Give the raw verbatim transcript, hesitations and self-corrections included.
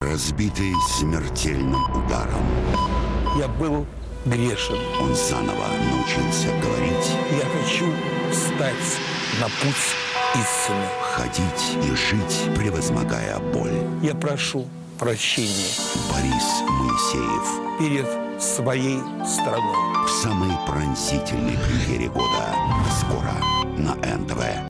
разбитый смертельным ударом. Я был грешен. Он заново научился говорить. Я хочу встать на путь истины. Ходить и жить, превозмогая боль. Я прошу прощения. Борис Моисеев. Перед своей страной. В самой пронзительной премьере года. Скоро на эн тэ вэ.